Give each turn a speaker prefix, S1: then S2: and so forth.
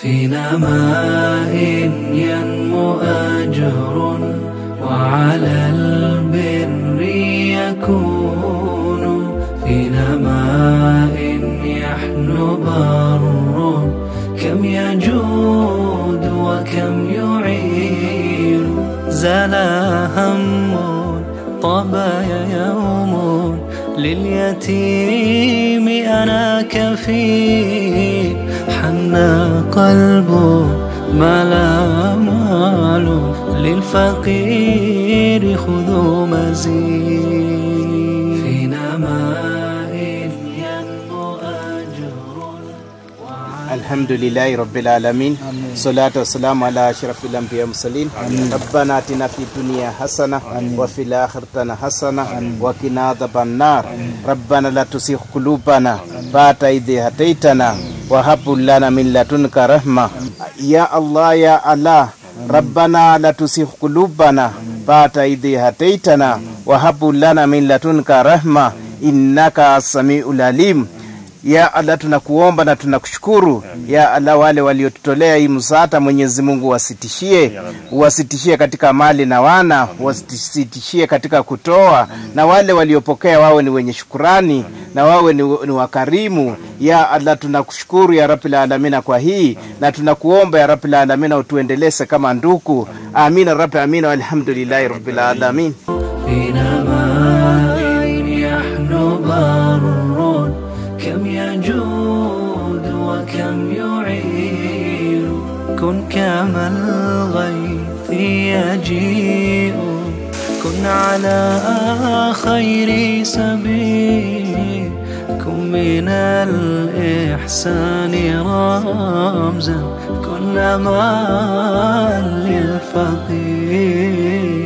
S1: في نماء ينمو أجر وعلى البر يكون، في نماء يحلو بر كم يجود وكم يعين. زال هم طاب يوم لليتيم أنا كفيل، حنى قلبه ما لا مال للفقير خذوا مزيد. في نماء ينمو أجر.
S2: الحمد لله رب العالمين، صلاة والسلام على أشرف الأنبياء والمرسلين. ربنا آتنا في الدنيا حسنة وفي الآخرة حسنة وقنا عذاب النار. ربنا لا تزغ قلوبنا بعد إذ هديتنا وهب لنا من لدنك رحمة. يا الله يا الله، ربنا لا تزغ قلوبنا بعد إذ هديتنا وهب لنا من لدنك رحمة إنك السميع العليم. Ya Allah, tunakuomba na tunakushukuru ya Allah, wale waliotutolea hii msaada, Mwenyezi Mungu wasitishie katika mali na wana, wasitishie katika kutoa, na wale waliopokea wawe ni wenye shukrani na wawe ni wakarimu. Ya Allah, tunakushukuru ya Rabbil Alamin kwa hii, na tunakuomba ya Rabbil Alamin utuendeleze kama ndugu. Amina Rabbi, amina, walhamdulillahi Rabbil Alamin.
S1: كم يجود وكم يعين. كن كما الغيث يجيء، كن على خير سبيل. كن من الإحسان رمزا، كن أمان للفقير.